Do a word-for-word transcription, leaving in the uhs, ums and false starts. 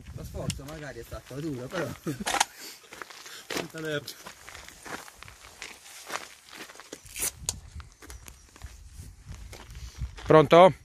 Lo sforzo magari è stato duro, però... Pronto?